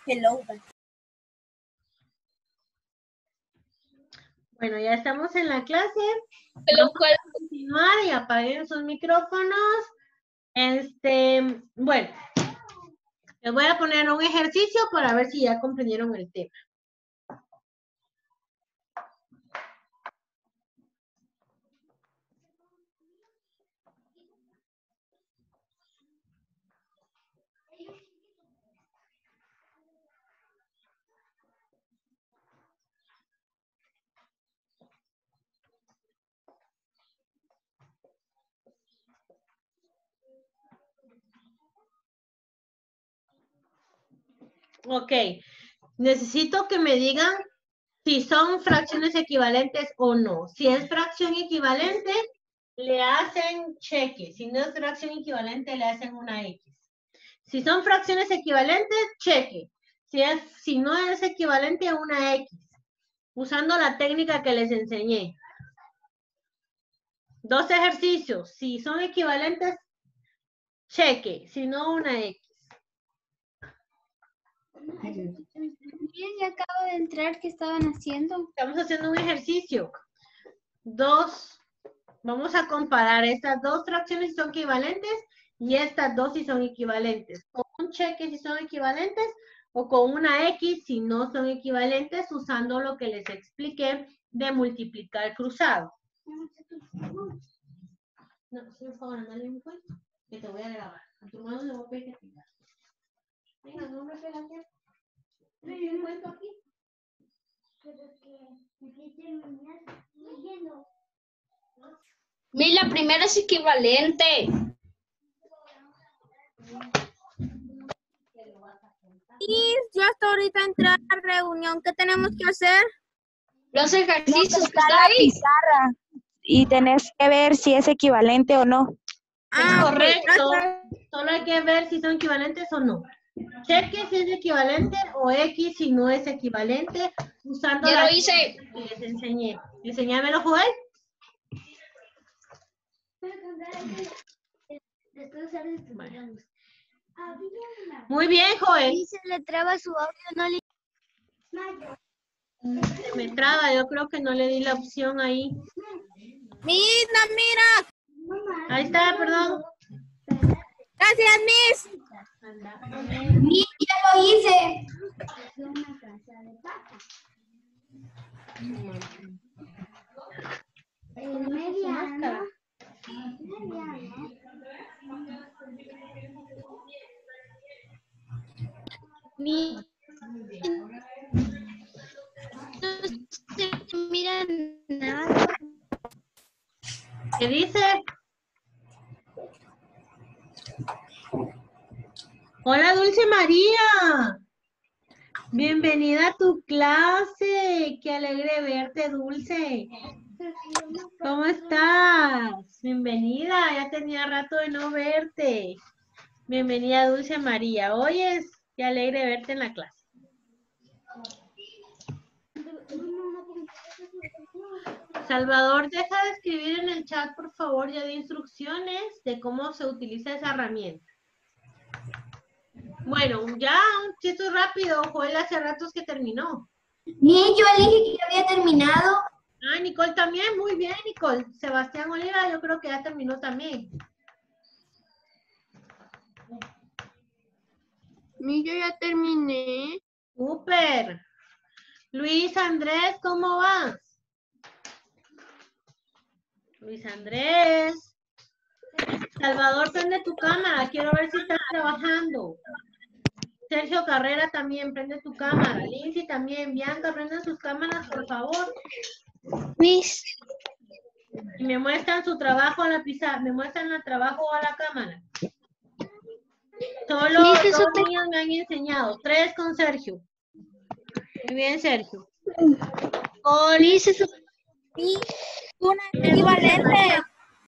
Hello. Bueno, ya estamos en la clase. Vamos a continuar y apaguen sus micrófonos. Bueno, les voy a poner un ejercicio para ver si ya comprendieron el tema. Ok, necesito que me digan si son fracciones equivalentes o no. Si es fracción equivalente, le hacen cheque. Si no es fracción equivalente, le hacen una X. Si son fracciones equivalentes, cheque. Si no es equivalente a una X, usando la técnica que les enseñé. 2 ejercicios. Si son equivalentes, cheque. Si no, una X. Bien, ya acabo de entrar. ¿Qué estaban haciendo? Estamos haciendo un ejercicio. 2. Vamos a comparar estas 2 fracciones si son equivalentes y estas 2 si son equivalentes. Con un cheque si son equivalentes o con una X si no son equivalentes, usando lo que les expliqué de multiplicar cruzado. No, por favor, andale un cuento que te voy a grabar. A tu mano le voy a pedir que tengas. Venga, no me pegas aquí. ¿Hay un cuento aquí? La primera es equivalente. Y yo hasta ahorita entré a la reunión. ¿Qué tenemos que hacer? Los ejercicios que Está está la ahí. pizarra y tenés que ver si es equivalente o no. Es correcto. Solo hay que ver si son equivalentes o no. Cheque si es equivalente o X si no es equivalente, usando Ya la lo hice. que les enseñé. Enseñámelo, Joel. Bueno. Muy bien, Joel. Y se le traba su audio, no le... Se me traba, yo creo que no le di la opción ahí. Mira. Ahí está, perdón. Gracias, Miss. Ya lo hice. El mediano. Mira nada. ¿Qué dice? Hola, Dulce María. Bienvenida a tu clase. Qué alegre verte, Dulce. ¿Cómo estás? Bienvenida. Ya tenía rato de no verte. Bienvenida, Dulce María. Oyes, qué alegre verte en la clase. Salvador, deja de escribir en el chat, por favor, ya de instrucciones de cómo se utiliza esa herramienta. Bueno, ya, esto es rápido. Joel hace ratos que terminó. Bien, yo dije que ya había terminado. Ah, Nicole también, muy bien, Nicole. Sebastián Oliva, yo creo que ya terminó también. Yo ya terminé. Súper. Luis Andrés, ¿cómo vas? Luis Andrés. Salvador, prende tu cámara. Quiero ver si estás trabajando. Sergio Carrera también, prende tu cámara. Lindsay también. Bianca, prendan sus cámaras, por favor. Miss. Y me muestran su trabajo a la pizarra. Me muestran el trabajo a la cámara. Solo Miss, eso 2 niños me han enseñado. 3 con Sergio. Muy bien, Sergio. Miss, eso... Una equivalente.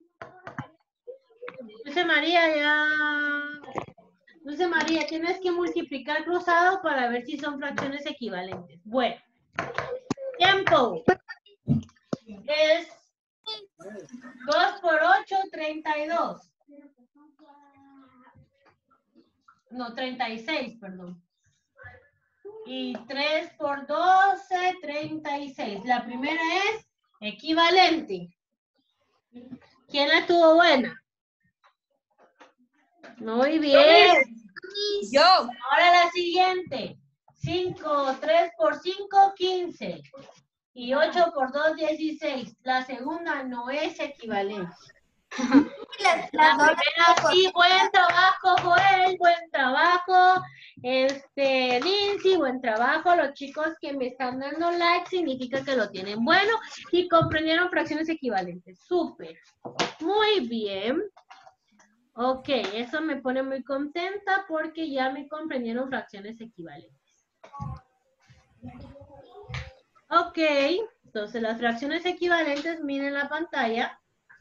Dulce María, ya. Dulce María, tienes que multiplicar cruzado para ver si son fracciones equivalentes. Bueno. Tiempo. Es 2 por 8, 32. No, 36, perdón. Y 3 por 12, 36. La primera es equivalente. ¿Quién la tuvo buena? Muy bien. Yo. Ahora la siguiente. 5, 3 por 5, 15. Y 8 por 2, 16. La segunda no es equivalente. La primera sí, buen trabajo, Joel, buen trabajo. Lindsay, buen trabajo. Los chicos que me están dando like significa que lo tienen bueno y comprendieron fracciones equivalentes. Súper. Muy bien. Ok, eso me pone muy contenta porque ya me comprendieron fracciones equivalentes. Ok, entonces las fracciones equivalentes, miren la pantalla,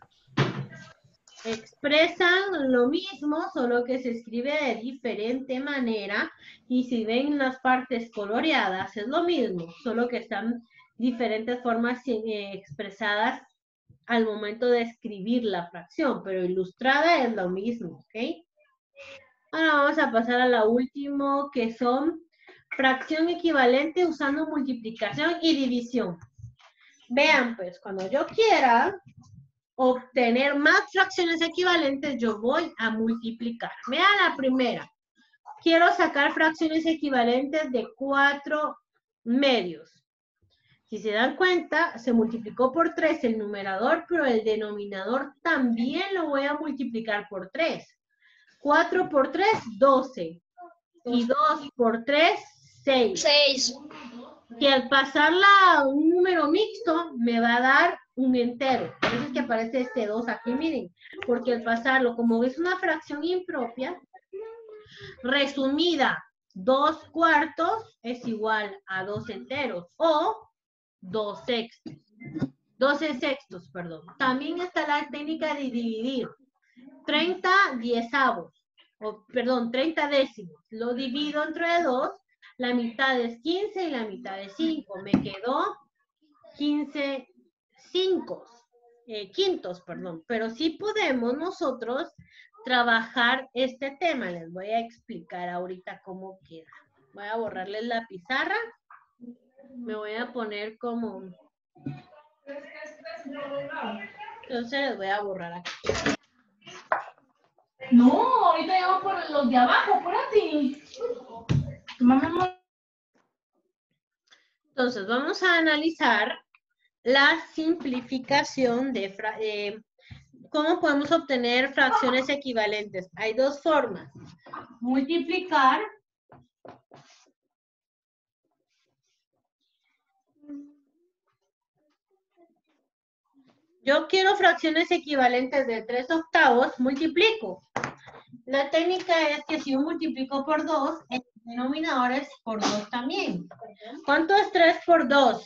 expresan lo mismo, solo que se escribe de diferente manera. Y si ven las partes coloreadas, es lo mismo, solo que están diferentes formas expresadas al momento de escribir la fracción, pero ilustrada es lo mismo, ¿ok? Ahora vamos a pasar a la última, que son fracción equivalente usando multiplicación y división. Vean, pues, cuando yo quiera obtener más fracciones equivalentes, yo voy a multiplicar. Vean la primera. Quiero sacar fracciones equivalentes de 4 medios. Si se dan cuenta, se multiplicó por 3 el numerador, pero el denominador también lo voy a multiplicar por 3. 4 por 3, 12. Y 2 por 3, 6. 6. Y al pasarla a un número mixto, me va a dar un entero. Por eso es que aparece este 2 aquí, miren. Porque al pasarlo, como es una fracción impropia, resumida, 2 cuartos es igual a 2 enteros. O 2 sextos. 12 sextos, perdón. También está la técnica de dividir. 30 diezavos. Perdón, 30 décimos. Lo divido entre 2. La mitad es 15 y la mitad es 5. Me quedó 15 quintos, perdón. Pero sí podemos nosotros trabajar este tema. Les voy a explicar ahorita cómo queda. Voy a borrarles la pizarra. Me voy a poner como... Entonces les voy a borrar aquí. No, ahorita ya vamos por los de abajo, apúrate. Entonces, vamos a analizar la simplificación de cómo podemos obtener fracciones equivalentes. Hay dos formas. Multiplicar. Yo quiero fracciones equivalentes de 3 octavos, multiplico. La técnica es que si yo multiplico por 2, el denominador es por 2 también. ¿Cuánto es 3 por 2?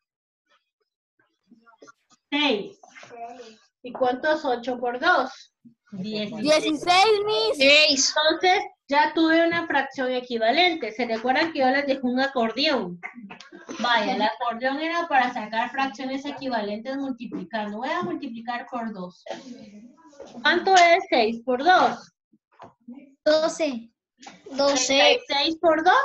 6. ¿Y cuánto es 8 por 2? 16. 16, Miss. Entonces, ya tuve una fracción equivalente. ¿Se recuerdan que yo les dejé un acordeón? Vaya, el acordeón era para sacar fracciones equivalentes multiplicando. Voy a multiplicar por 2. ¿Cuánto es 6 por 2? 12. 36 por 2.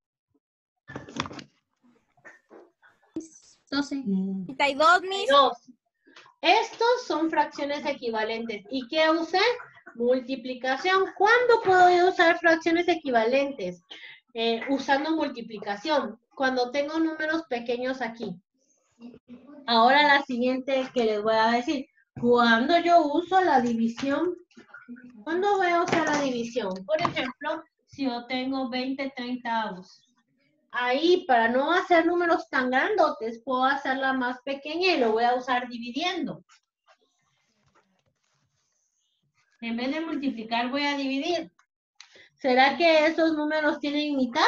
12. 32, Miss. 2. Estos son fracciones equivalentes. ¿Y qué usé? Multiplicación. ¿Cuándo puedo yo usar fracciones equivalentes? Usando multiplicación. Cuando tengo números pequeños aquí. Ahora la siguiente que les voy a decir. ¿Cuándo yo uso la división? ¿Cuándo voy a usar la división? Por ejemplo, si yo tengo 20 treintavos. Ahí, para no hacer números tan grandotes, puedo hacerla más pequeña y lo voy a usar dividiendo. En vez de multiplicar, voy a dividir. ¿Será que esos números tienen mitad?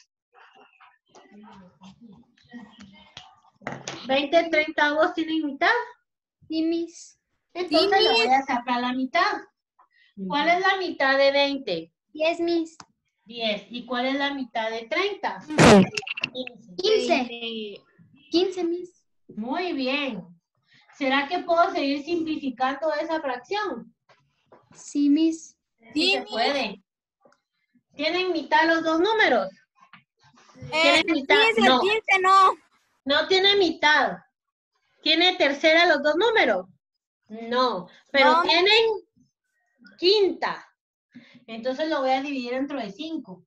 20 treintavos tienen mitad. Sí, Miss. Entonces Sí, le voy a sacar la mitad. ¿Cuál es la mitad de 20? 10, Miss. 10. ¿Y cuál es la mitad de 30? 15. 15, Miss. Muy bien. ¿Será que puedo seguir simplificando esa fracción? Sí, Miss. Sí se puede. ¿Tienen mitad los dos números? ¿Tiene mitad? 15, No. 15 no. No tiene mitad. ¿Tiene tercera los dos números? No, pero No. tienen quinta. Entonces lo voy a dividir dentro de 5.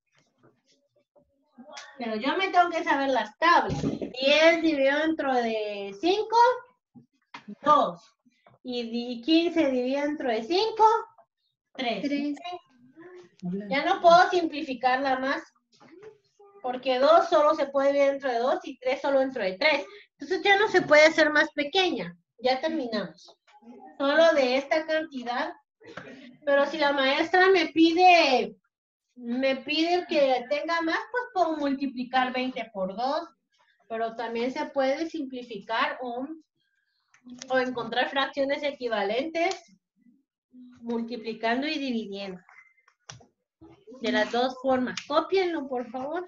Pero yo me tengo que saber las tablas. 10 dividido dentro de 5, 2. Y 15 dividido dentro de 5, 3. 3. Ya no puedo simplificarla más. Porque 2 solo se puede dividir dentro de 2 y 3 solo dentro de 3. Entonces ya no se puede hacer más pequeña. Ya terminamos. Solo de esta cantidad. Pero si la maestra me pide que tenga más, pues puedo multiplicar 20 por 2. Pero también se puede simplificar o encontrar fracciones equivalentes multiplicando y dividiendo. De las dos formas. Cópienlo, por favor.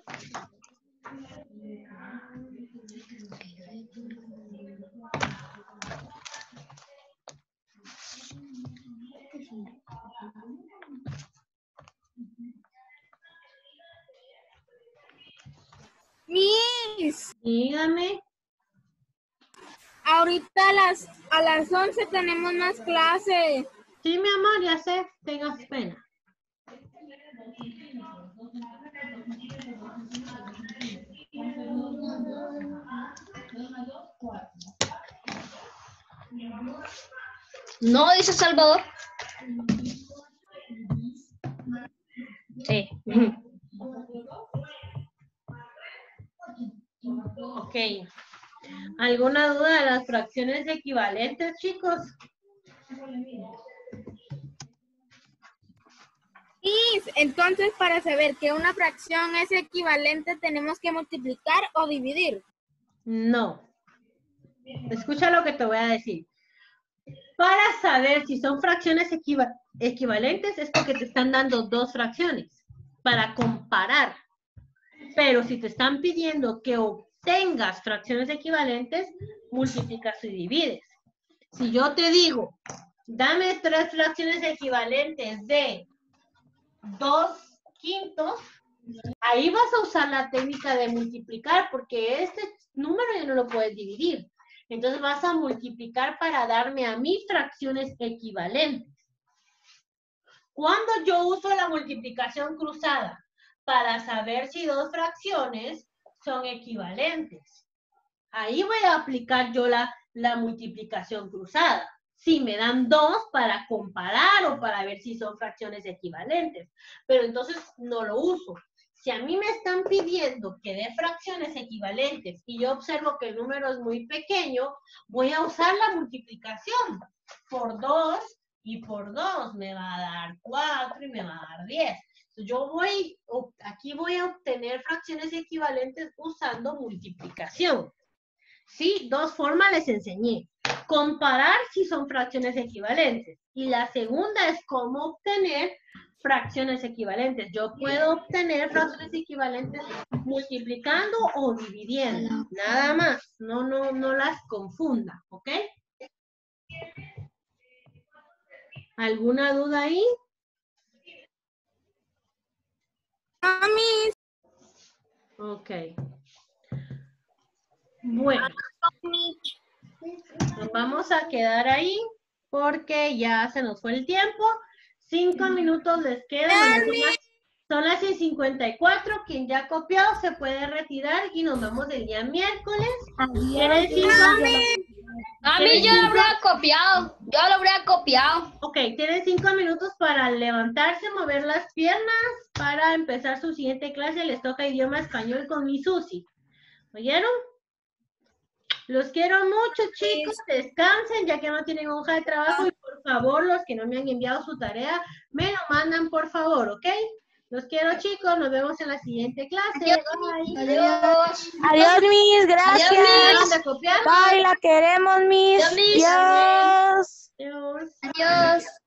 Miss, Dígame. ahorita a las 11 tenemos más clases. Sí, mi amor, ya sé. Tengas pena. No, dice Salvador. Sí. Ok. ¿Alguna duda de las fracciones equivalentes, chicos? Miss, entonces para saber que una fracción es equivalente tenemos que multiplicar o dividir. No. Escucha lo que te voy a decir. Para saber si son fracciones equivalentes es porque te están dando dos fracciones para comparar. Pero si te están pidiendo que obtengas fracciones equivalentes, multiplicas y divides. Si yo te digo, dame 3 fracciones equivalentes de 2/5, ahí vas a usar la técnica de multiplicar porque este número ya no lo puedes dividir. Entonces vas a multiplicar para darme a mí fracciones equivalentes. ¿Cuándo yo uso la multiplicación cruzada? Para saber si dos fracciones son equivalentes. Ahí voy a aplicar yo la multiplicación cruzada. Si me dan 2 para comparar o para ver si son fracciones equivalentes. Pero entonces no lo uso. Si a mí me están pidiendo que dé fracciones equivalentes y yo observo que el número es muy pequeño, voy a usar la multiplicación por 2 y por 2 me va a dar 4 y me va a dar 10. Yo aquí voy a obtener fracciones equivalentes usando multiplicación. Sí, dos formas les enseñé. Comparar si son fracciones equivalentes. Y la segunda es cómo obtener fracciones equivalentes. Yo puedo obtener fracciones equivalentes multiplicando o dividiendo. Nada más. No las confunda, ¿ok? ¿Alguna duda ahí? No, Miss. Ok. Bueno. Nos vamos a quedar ahí porque ya se nos fue el tiempo. 5 minutos les quedan. Son las 6:54. Quien ya copió se puede retirar y nos vemos el día miércoles. A mí yo lo habría copiado. Yo lo habría copiado. Ok, tienen 5 minutos para levantarse, mover las piernas para empezar su siguiente clase. Les toca idioma español con mi Susi. ¿Oyeron? Los quiero mucho, chicos. Descansen ya que no tienen hoja de trabajo y por favor, los que no me han enviado su tarea, me lo mandan por favor, ¿ok? Los quiero, chicos. Nos vemos en la siguiente clase. Adiós. Bye. Adiós. Adiós, Miss, gracias. Adiós, ¿Dónde copiar? Bye, la queremos, Miss. Adiós, Miss. Adiós. Adiós. Adiós.